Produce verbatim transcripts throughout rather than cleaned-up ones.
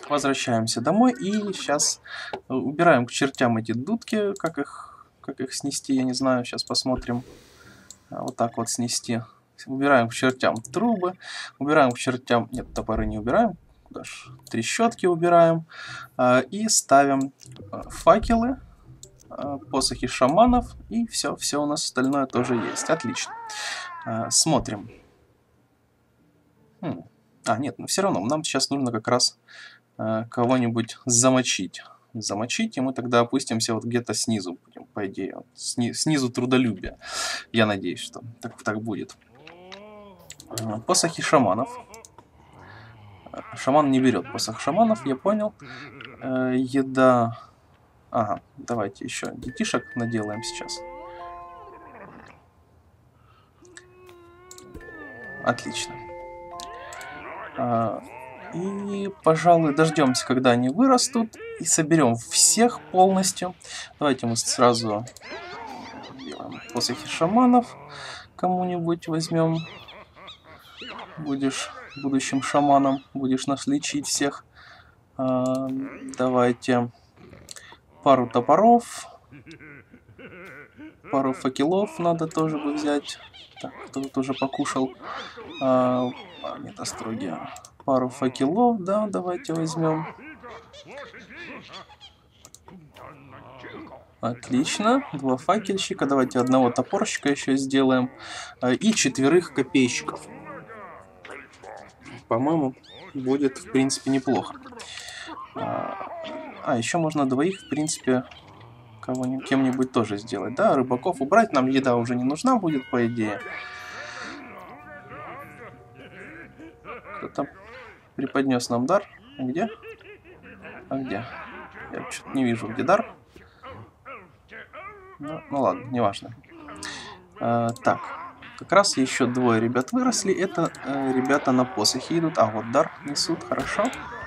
Возвращаемся домой и сейчас убираем к чертям эти дудки. Как их, как их снести, я не знаю. Сейчас посмотрим. Вот так вот снести. Убираем к чертям трубы. Убираем к чертям... Нет, топоры не убираем. Даже трещотки убираем. И ставим факелы, посохи шаманов. И все, все у нас остальное тоже есть. Отлично. Смотрим. Хм. А, нет, но все равно нам сейчас нужно как раз кого-нибудь замочить. Замочить, и мы тогда опустимся вот где-то снизу будем, по идее. Вот, сни снизу трудолюбие. Я надеюсь, что так, так будет. Посохи шаманов. Шаман не берет посох шаманов, я понял. Э, еда... Ага, давайте еще детишек наделаем сейчас. Отлично. А, и, пожалуй, дождемся, когда они вырастут, и соберем всех полностью. Давайте мы сразу делаем посохи шаманов. Кому-нибудь возьмем. Будешь будущим шаманом, будешь нас лечить всех. А, давайте пару топоров. Пару факелов надо тоже бы взять. Так, кто тут уже покушал. А, нет, остроги. Пару факелов, да, давайте возьмем. Отлично. Два факельщика. Давайте одного топорщика еще сделаем. И четверых копейщиков. По-моему, будет, в принципе, неплохо. А, еще можно двоих, в принципе, кого-нибудь, кем-нибудь тоже сделать. Да, рыбаков убрать. Нам еда уже не нужна будет, по идее. Кто-то преподнес нам дар. Где? А где? Я что-то не вижу, где дар. Ну, ну ладно, неважно. А, так, как раз еще двое ребят выросли. Это э, ребята на посохе идут. А, вот дар несут, хорошо.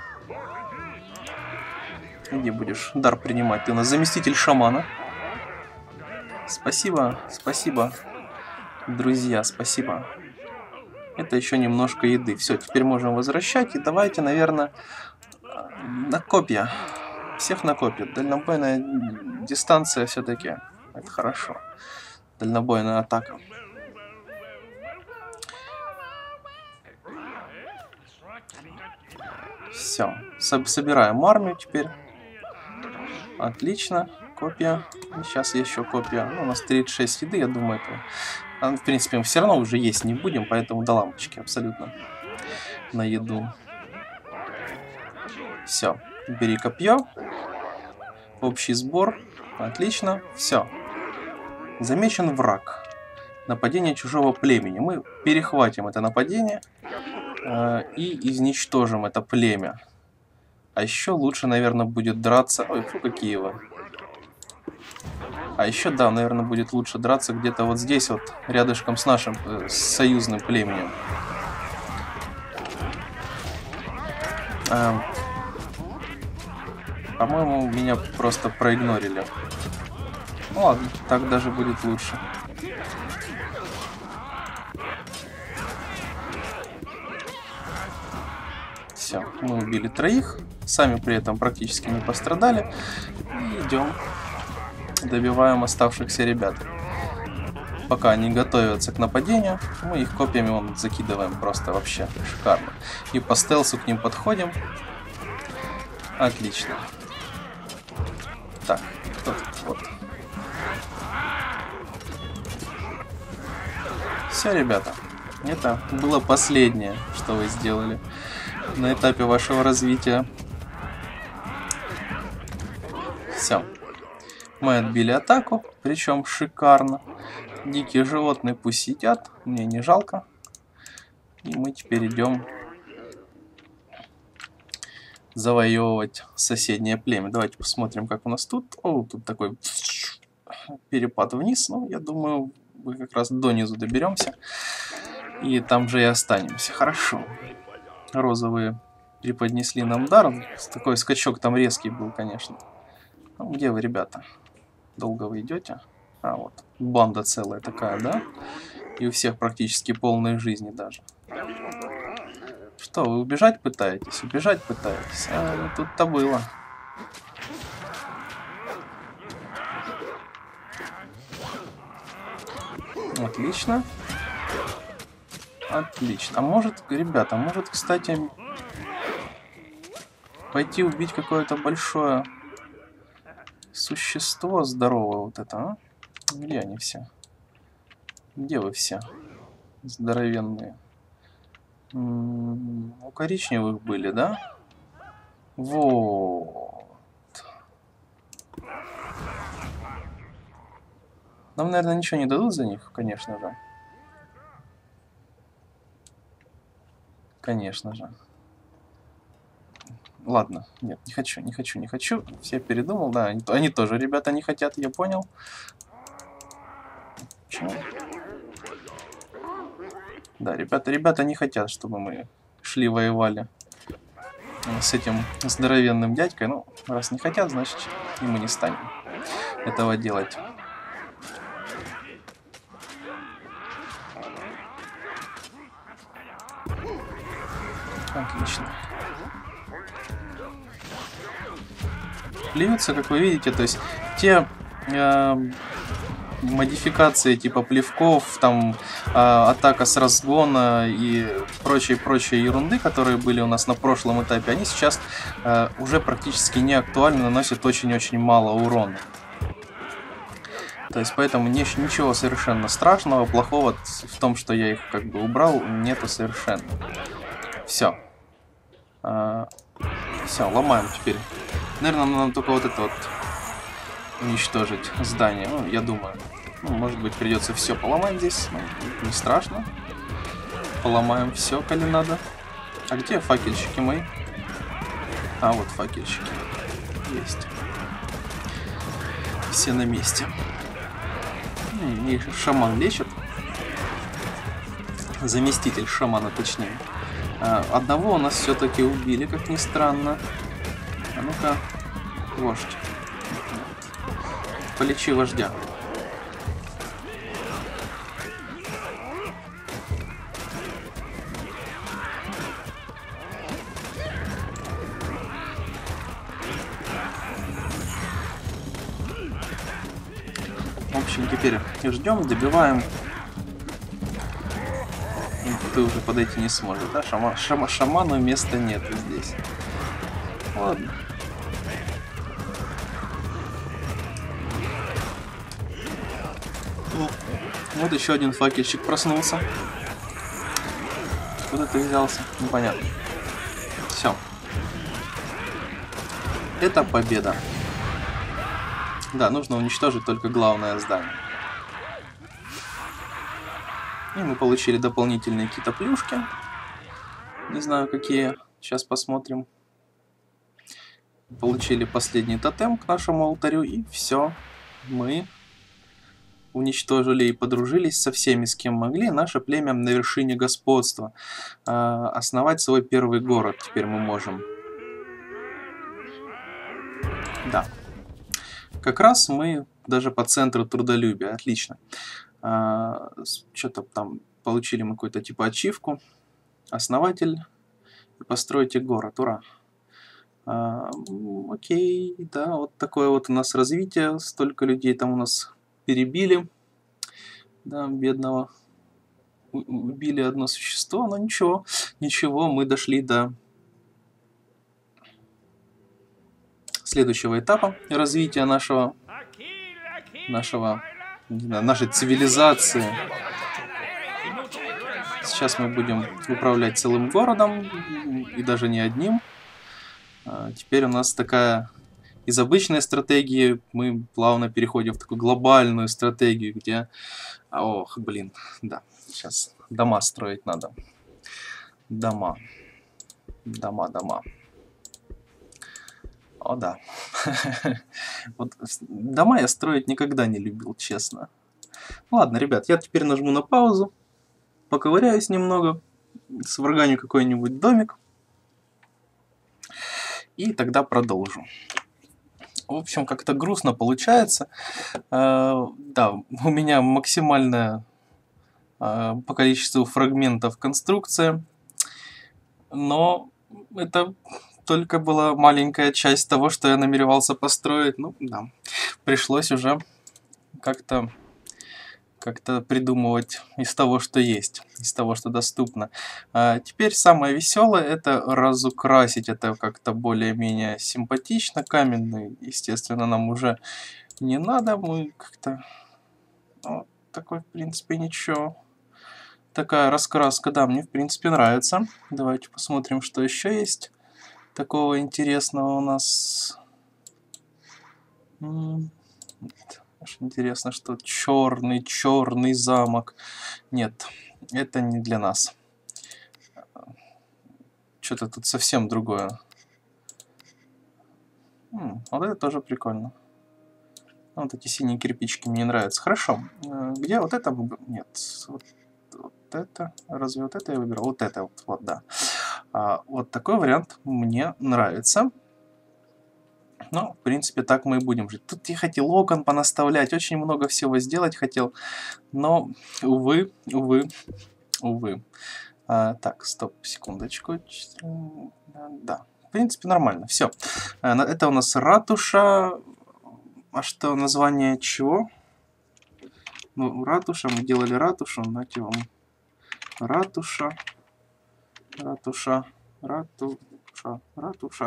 Где будешь дар принимать? Ты у нас заместитель шамана. Спасибо, спасибо, друзья, спасибо. Это еще немножко еды. Все, теперь можем возвращать. И давайте, наверное, на копья. Всех на копья. Дальнобойная дистанция все-таки. Это хорошо. Дальнобойная атака. Все. Собираем армию теперь. Отлично. Копья. И сейчас еще копья. Ну, у нас тридцать шесть еды, я думаю, это... В принципе, мы все равно уже есть не будем, поэтому до лампочки абсолютно на еду. Все. Бери копье. Общий сбор. Отлично. Все. Замечен враг. Нападение чужого племени. Мы перехватим это нападение э, и изничтожим это племя. А еще лучше, наверное, будет драться... Ой, фу, какие вы. А еще, да, наверное, будет лучше драться где-то вот здесь вот, рядышком с нашим э, с союзным племенем. Э, По-моему, меня просто проигнорили. Ну ладно, так даже будет лучше. Все, мы убили троих, сами при этом практически не пострадали. И идем, добиваем оставшихся ребят. Пока они готовятся к нападению, мы их копьями вон закидываем просто вообще шикарно. И по стелсу к ним подходим. Отлично. Так, кто тут? Вот. Все, ребята, это было последнее, что вы сделали на этапе вашего развития. Все. Мы отбили атаку, причем шикарно. Дикие животные пусть сидят, мне не жалко. И мы теперь идем завоевывать соседнее племя. Давайте посмотрим, как у нас тут. О, тут такой перепад вниз. Ну, я думаю, мы как раз донизу доберемся. И там же и останемся. Хорошо. Розовые преподнесли нам дар. Такой скачок там резкий был, конечно. Ну, где вы, ребята? Долго вы идете? А, вот. Банда целая такая, да? И у всех практически полной жизни даже. Что, вы убежать пытаетесь? Убежать пытаетесь? А, тут-то было. Отлично. Отлично. А может, ребята, может, кстати, пойти убить какое-то большое существо здоровое вот это, а? Где они все? Где вы все? Здоровенные. М-м, у коричневых были, да? Вот. Нам, наверное, ничего не дадут за них, конечно же. Конечно же. Ладно, нет, не хочу, не хочу, не хочу. Все передумал, да, они, они тоже, ребята, не хотят, я понял. Почему? Да, ребята, ребята не хотят, чтобы мы шли воевали с этим здоровенным дядькой. Ну, раз не хотят, значит, и мы не станем этого делать. Отлично. Плюются, как вы видите, то есть те э, модификации типа плевков, там э, атака с разгона и прочие-прочие ерунды, которые были у нас на прошлом этапе, они сейчас э, уже практически не актуальны, наносят очень-очень мало урона. То есть поэтому не, ничего совершенно страшного, плохого в том, что я их как бы убрал, нету совершенно. Все. А, все, ломаем теперь. Наверное, нам только вот это вот уничтожить здание. Ну, я думаю. Ну, может быть, придется все поломать здесь. Ну, не страшно. Поломаем все, коли надо. А где факельщики мои? А, вот факельщики. Есть. Все на месте. И шаман лечит. Заместитель шамана, точнее. Одного у нас все-таки убили, как ни странно. А ну-ка, вождь. Полечи вождя. В общем, теперь ждем, добиваем. Ты уже подойти не сможешь, да? Шама, шама, шаману места нет здесь. Ладно. Вот еще один факельщик проснулся. Куда ты взялся? Непонятно. Все. Это победа. Да, нужно уничтожить только главное здание. И мы получили дополнительные какие-то плюшки. Не знаю, какие. Сейчас посмотрим. Получили последний тотем к нашему алтарю. И все. Мы уничтожили и подружились со всеми, с кем могли. Наше племя на вершине господства. Э, основать свой первый город теперь мы можем. Да. Как раз мы даже по центру трудолюбия. Отлично. Э, Что-то там получили мы какую-то типа ачивку. Основатель. И постройте город. Ура. Э, окей. Да, вот такое вот у нас развитие. Столько людей там у нас перебили. Да, бедного. Убили одно существо, но ничего. Ничего, мы дошли до следующего этапа развития нашего, нашего, не знаю, нашей цивилизации. Сейчас мы будем управлять целым городом, и даже не одним. Теперь у нас такая... Из обычной стратегии мы плавно переходим в такую глобальную стратегию, где... Ох, блин, да, сейчас дома строить надо. Дома. Дома, дома. О, да. Вот дома я строить никогда не любил, честно. Ладно, ребят, я теперь нажму на паузу, поковыряюсь немного, сварганю какой-нибудь домик, и тогда продолжу. В общем, как-то грустно получается. Э, да, у меня максимальная э, по количеству фрагментов конструкция. Но это только была маленькая часть того, что я намеревался построить. Ну, да, пришлось уже как-то как-то придумывать из того, что есть, из того, что доступно. А теперь самое веселое — это разукрасить это как-то более-менее симпатично. Каменный, естественно, нам уже не надо. Мы как-то... Ну, такой, в принципе, ничего. Такая раскраска, да, мне, в принципе, нравится. Давайте посмотрим, что еще есть такого интересного у нас. Аж интересно, что черный, черный замок. Нет, это не для нас. Что-то тут совсем другое. М, вот это тоже прикольно. Вот эти синие кирпичики мне нравятся. Хорошо. Где вот это? Нет. Вот, вот это. Разве вот это я выбирал? Вот это вот, вот да. А, вот такой вариант мне нравится. Ну, в принципе, так мы и будем жить. Тут я хотел окон понаставлять, очень много всего сделать хотел. Но, увы, увы, увы. А, так, стоп, секундочку. Да, в принципе, нормально. Все. Это у нас ратуша. А что, название чего? Ну, ратуша, мы делали ратушу. Знаете, вам ратуша. Ратуша. Ратуша. Ратуша.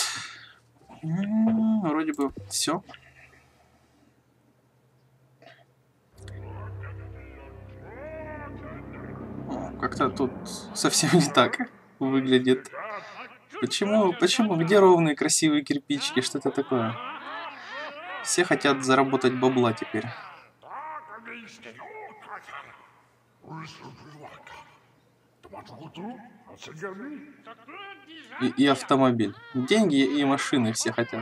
М-м, вроде бы все. Как-то тут совсем не так выглядит. Почему, почему, где ровные красивые кирпичики? Что это такое? Все хотят заработать бабла теперь. И, и автомобиль. Деньги и машины все хотят.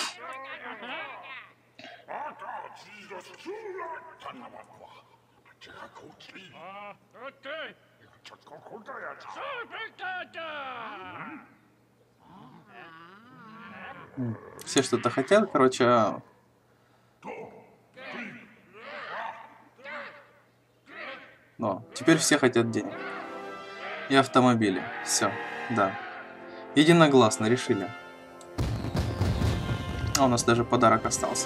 Все что-то хотят, короче. А... Но теперь все хотят денег. И автомобили. Все, да. Единогласно решили. А у нас даже подарок остался.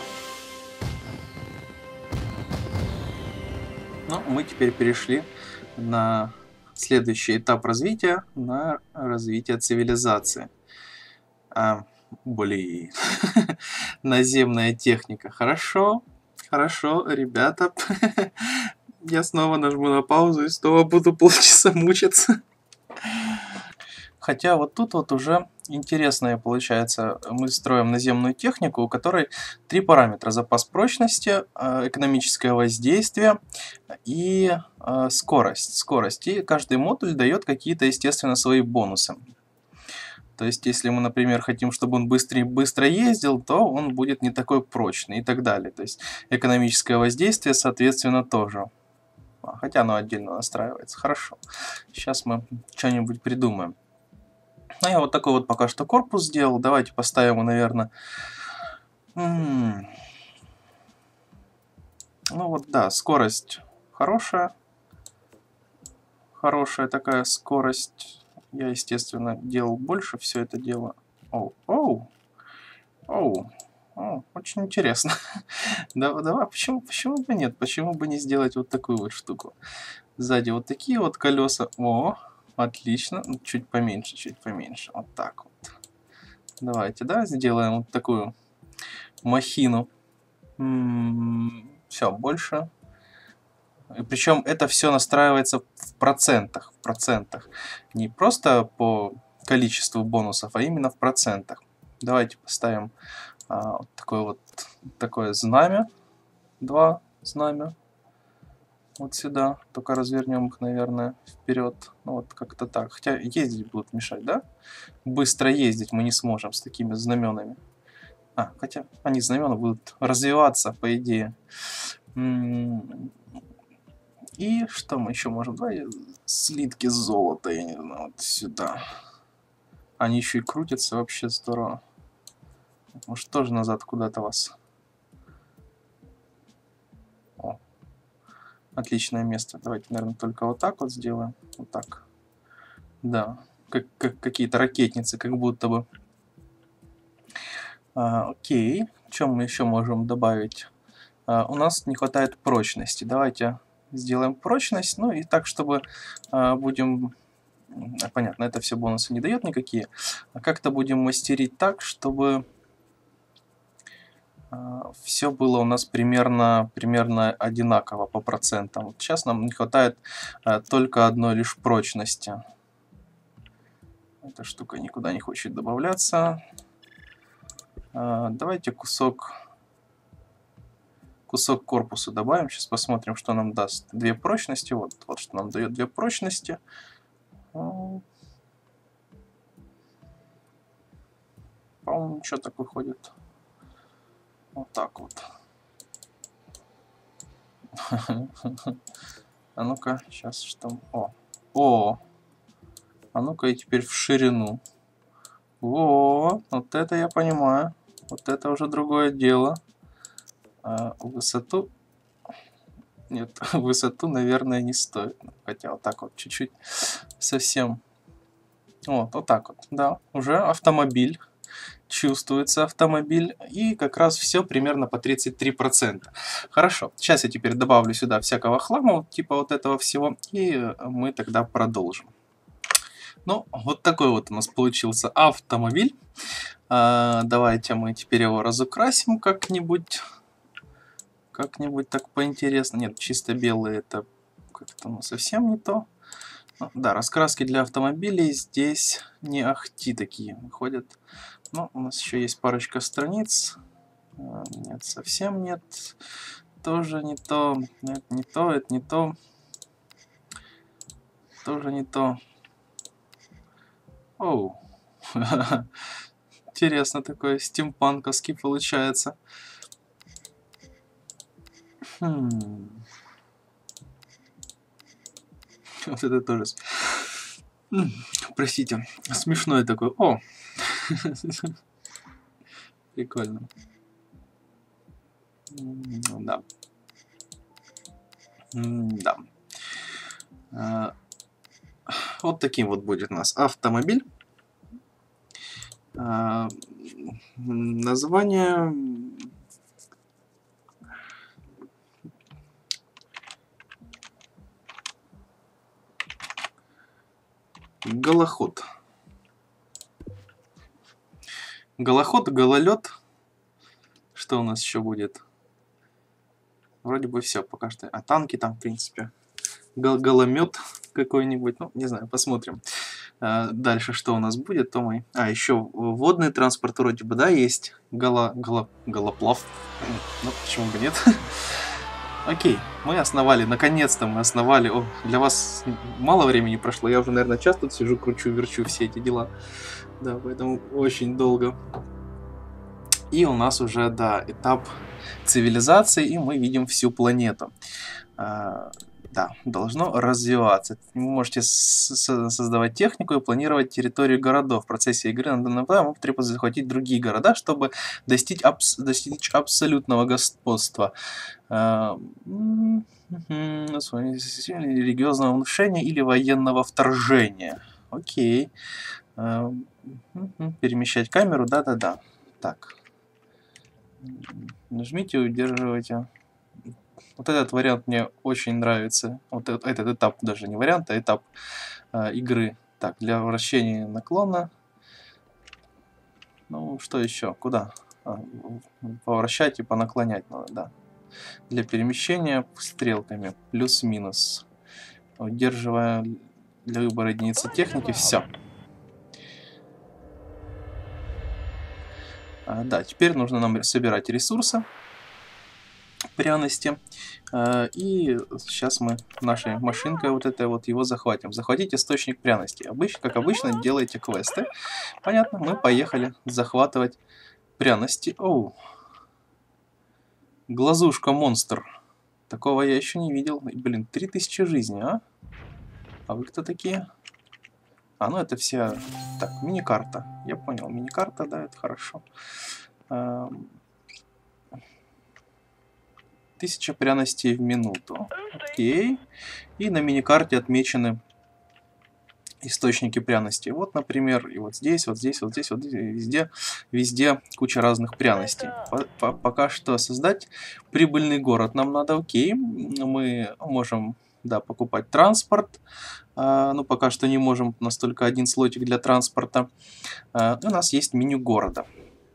Ну, мы теперь перешли на следующий этап развития, на развитие цивилизации. А, блин. Наземная техника. Хорошо, хорошо, ребята. Я снова нажму на паузу и снова буду полчаса мучиться. Хотя вот тут вот уже интересное получается. Мы строим наземную технику, у которой три параметра: запас прочности, экономическое воздействие и скорость. Скорость. И каждый модуль дает какие-то, естественно, свои бонусы. То есть, если мы, например, хотим, чтобы он быстрее быстро ездил, то он будет не такой прочный и так далее. То есть, экономическое воздействие, соответственно, тоже. Хотя оно отдельно настраивается. Хорошо. Сейчас мы что-нибудь придумаем. Ну, я вот такой вот пока что корпус сделал. Давайте поставим его, наверное... М-м- ну вот, да, скорость хорошая. Хорошая такая скорость. Я, естественно, делал больше все это дело. Оу, оу, оу. О, очень интересно. Давай, давай, почему, почему бы нет? Почему бы не сделать вот такую вот штуку? Сзади вот такие вот колеса. О, отлично. Чуть поменьше, чуть поменьше. Вот так вот. Давайте, да, сделаем вот такую махину. Все, больше. Причем это все настраивается в процентах. В процентах. Не просто по количеству бонусов, а именно в процентах. Давайте поставим а, вот такое вот такое знамя. Два знамя. Вот сюда. Только развернем их, наверное, вперед. Ну вот как-то так. Хотя ездить будут мешать, да? Быстро ездить мы не сможем с такими знаменами. А, хотя они, знамена, будут развиваться, по идее. И что мы еще можем? Давай слитки золота, я не знаю, вот сюда. Они еще и крутятся, вообще здорово. Может, тоже назад куда-то вас. О, отличное место. Давайте, наверное, только вот так вот сделаем. Вот так. Да. как, как какие-то ракетницы, как будто бы. А, окей. Чем мы еще можем добавить? А, у нас не хватает прочности. Давайте сделаем прочность. Ну и так, чтобы а, будем... Понятно, это все бонусы не дает никакие. А как-то будем мастерить так, чтобы а, все было у нас примерно, примерно одинаково по процентам. Вот сейчас нам не хватает а, только одной лишь прочности. Эта штука никуда не хочет добавляться. А, давайте кусок... Кусок корпуса добавим. Сейчас посмотрим, что нам даст. Две прочности. Вот, вот что нам дает две прочности. По-моему, ничего так выходит. Вот так вот. А ну-ка, сейчас что? О! О! А ну-ка и теперь в ширину. Во! Вот это я понимаю. Вот это уже другое дело. А высоту... Нет, высоту, наверное, не стоит. Хотя вот так вот чуть-чуть совсем. Вот, вот так вот. Да, уже автомобиль. Чувствуется автомобиль. И как раз все примерно по тридцать три процента. Хорошо. Сейчас я теперь добавлю сюда всякого хлама, типа вот этого всего. И мы тогда продолжим. Ну, вот такой вот у нас получился автомобиль. А, давайте мы теперь его разукрасим как-нибудь. Как-нибудь так поинтересно. Нет, чисто белый это как-то ну, совсем не то. Ну, да, раскраски для автомобилей здесь не ахти такие выходят. Но у нас еще есть парочка страниц. Нет, совсем нет. Тоже не то. Это не то, это не то. Тоже не то. Оу. Интересно, такой стимпанковский получается. Хм. Вот это тоже... Простите, смешной такой. О! Прикольно. Да. Да. Вот таким вот будет у нас автомобиль. Название... Голоход. Голоход, гололед. Что у нас еще будет? Вроде бы все пока что. А танки там, в принципе. Гол голомет какой-нибудь. Ну, не знаю, посмотрим. А, дальше что у нас будет, то мы... А, еще водный транспорт вроде бы, да, есть. Голо... Голо... Голоплав. Ну, почему бы нет? Окей, мы основали, наконец-то мы основали. О, для вас мало времени прошло, я уже, наверное, час тут сижу, кручу, верчу все эти дела. Да, поэтому очень долго. И у нас уже, да, этап цивилизации, и мы видим всю планету. А, да, должно развиваться. Вы можете создавать технику и планировать территорию городов. В процессе игры на данном этапе вам требуется захватить другие города, чтобы достичь, абс достичь абсолютного господства. А, религиозного внушения или военного вторжения. Окей. А, перемещать камеру, да-да-да. Так. Нажмите, удерживайте. Вот этот вариант мне очень нравится. Вот этот, этот этап, даже не вариант, а этап э, игры. Так, для вращения наклона. Ну, что еще? Куда? А, поворачивать и понаклонять надо, да. Для перемещения стрелками. Плюс-минус. Удерживая для выбора единицы техники. Все. А, да, теперь нужно нам собирать ресурсы. Пряности. И сейчас мы нашей машинкой вот этой вот его захватим. Захватить источник пряности. Обычно, как обычно, делаете квесты. Понятно? Мы поехали захватывать пряности. Оу. Глазушка монстр. Такого я еще не видел. Блин, три тысячи жизней, а? А вы кто такие? А, ну это все... Так, мини-карта. Я понял, мини-карта, да, это хорошо. Тысяча пряностей в минуту. Окей. И на миникарте отмечены источники пряностей. Вот, например, и вот здесь, вот здесь, вот здесь, вот здесь, везде, везде куча разных пряностей. По -по Пока что создать прибыльный город нам надо, окей. Мы можем, да, покупать транспорт. А, ну, пока что не можем, у нас только один слотик для транспорта. А, у нас есть меню города.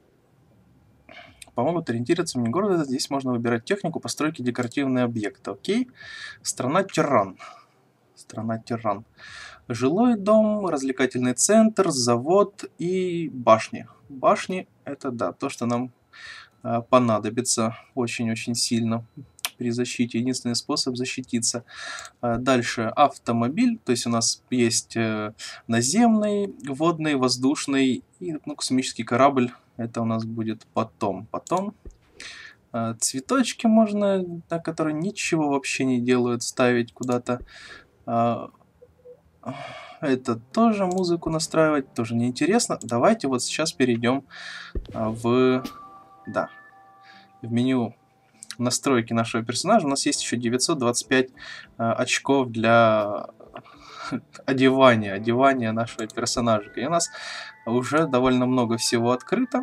Помогут ориентироваться в меню города. Здесь можно выбирать технику постройки, декоративные объекты. Окей. Страна Тиран. Страна Тиран. Жилой дом, развлекательный центр, завод и башни. Башни — это, да, то, что нам э, понадобится очень-очень сильно при защите. Единственный способ защититься. Э, дальше автомобиль, то есть у нас есть э, наземный, водный, воздушный и, ну, космический корабль. Это у нас будет потом. Потом э, цветочки можно, да, которые ничего вообще не делают, ставить куда-то. Э, Это тоже музыку настраивать тоже неинтересно. Давайте вот сейчас перейдем в, да, в меню настройки нашего персонажа. У нас есть еще девятьсот двадцать пять очков для одевания, одевания нашего персонажа. И у нас уже довольно много всего открыто.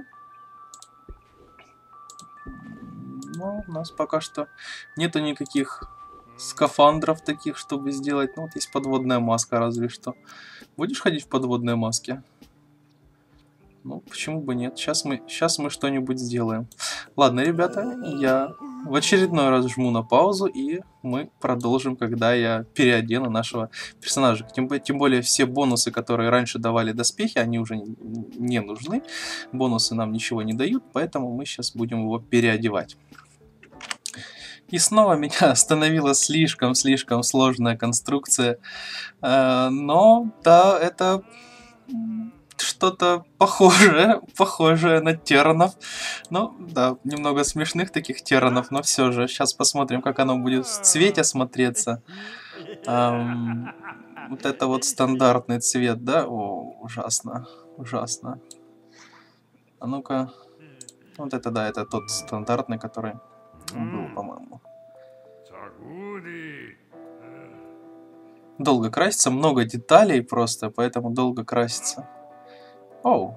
Но у нас пока что нету никаких скафандров таких, чтобы сделать. Ну, вот есть подводная маска, разве что. Будешь ходить в подводной маске? Ну, почему бы нет? Сейчас мы, сейчас мы что-нибудь сделаем. Ладно, ребята, я в очередной раз жму на паузу, и мы продолжим, когда я переодену нашего персонажа. Тем, тем более, все бонусы, которые раньше давали доспехи, они уже не нужны. Бонусы нам ничего не дают, поэтому мы сейчас будем его переодевать. И снова меня остановила слишком-слишком сложная конструкция. Э, но, да, это что-то похожее, похожее на терранов. Ну, да, немного смешных таких терранов, но все же. Сейчас посмотрим, как оно будет в цвете смотреться. Эм, вот это вот стандартный цвет, да? О, ужасно, ужасно. А ну-ка. Вот это, да, это тот стандартный, который был, по-моему. Долго красится, много деталей просто, поэтому долго красится. Оу.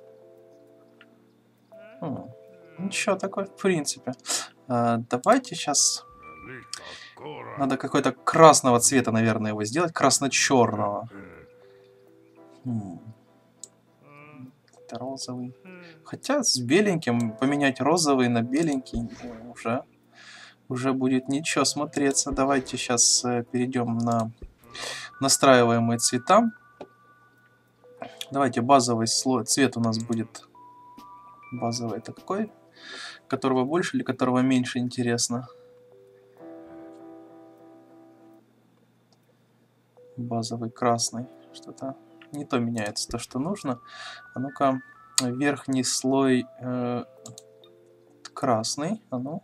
Хм. Ничего, такой в принципе. А, давайте сейчас... Надо какой-то красного цвета, наверное, его сделать. Красно-черного. Хм. Это розовый. Хотя с беленьким поменять розовый на беленький уже... Уже будет ничего смотреться. Давайте сейчас э, перейдем на настраиваемые цвета. Давайте базовый слой. Цвет у нас будет базовый. Это какой? Которого больше или которого меньше, интересно? Базовый красный. Что-то не то меняется, то, что нужно. А ну-ка, верхний слой э, красный. А ну.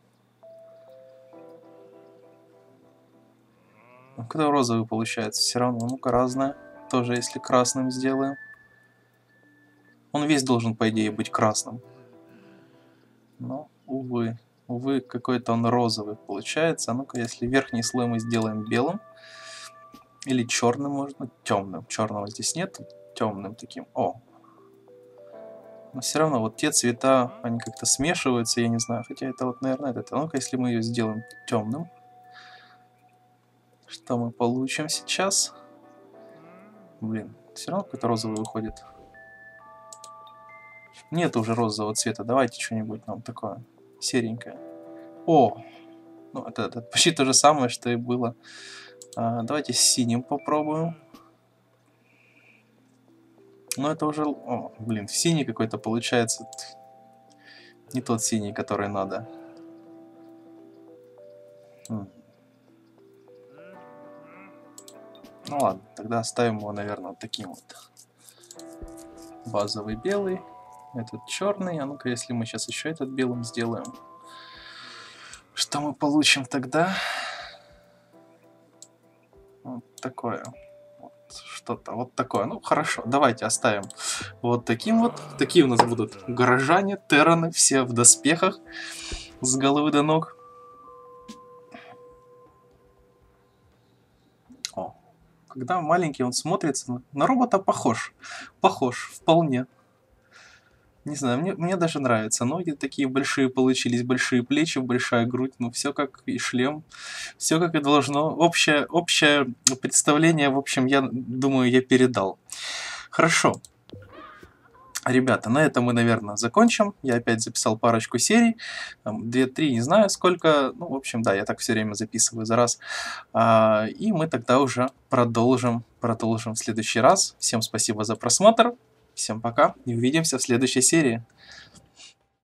Когда розовый получается, все равно, ну-ка, разное. Тоже, если красным сделаем. Он весь должен, по идее, быть красным. Но, увы, увы, какой-то он розовый получается. А ну-ка, если верхний слой мы сделаем белым. Или черным, можно, темным. Черного здесь нет, темным таким. О! Но все равно, вот те цвета, они как-то смешиваются, я не знаю. Хотя это вот, наверное, это. А ну-ка, если мы ее сделаем темным. Что мы получим сейчас? Блин, все равно какой-то розовый выходит. Нет уже розового цвета. Давайте что-нибудь нам такое серенькое. О! Ну, это, это почти то же самое, что и было. А, давайте с синим попробуем. Но это уже... О, блин, синий какой-то получается. Не тот синий, который надо. М. Ну ладно, тогда оставим его, наверное, вот таким вот. Базовый белый. Этот черный. А ну-ка, если мы сейчас еще этот белым сделаем. Что мы получим тогда? Вот такое. Вот что-то вот такое. Ну, хорошо. Давайте оставим вот таким вот. Такие у нас будут горожане, терраны, все в доспехах. С головы до ног. О, когда маленький, он смотрится, на, на робота похож. Похож, вполне. Не знаю, мне, мне даже нравится. Ноги такие большие получились, большие плечи, большая грудь. Ну, все как и шлем, все как и должно. Общее, общее представление, в общем, я думаю, я передал. Хорошо. Ребята, на этом мы, наверное, закончим. Я опять записал парочку серий. две-три, не знаю сколько. Ну, в общем, да, я так все время записываю за раз. А, и мы тогда уже продолжим, продолжим в следующий раз. Всем спасибо за просмотр. Всем пока и увидимся в следующей серии.